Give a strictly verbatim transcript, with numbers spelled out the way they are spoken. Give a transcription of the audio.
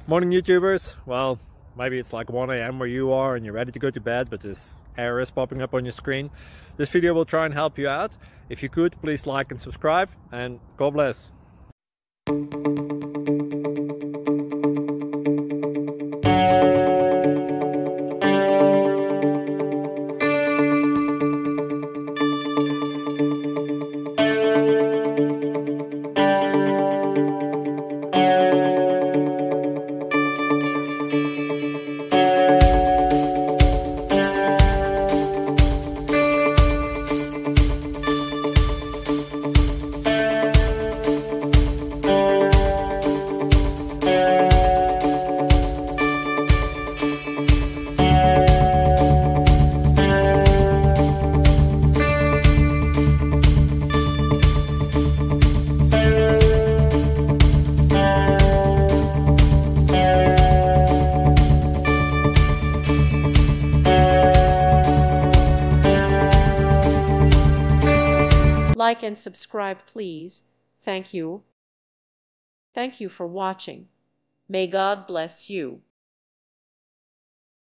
Morning YouTubers. Well, maybe it's like one A M where you are and you're ready to go to bed, but this error is popping up on your screen. This video will try and help you out. If you could, please like and subscribe, and God bless. Like and subscribe, please. Thank you. Thank you for watching. May God bless you.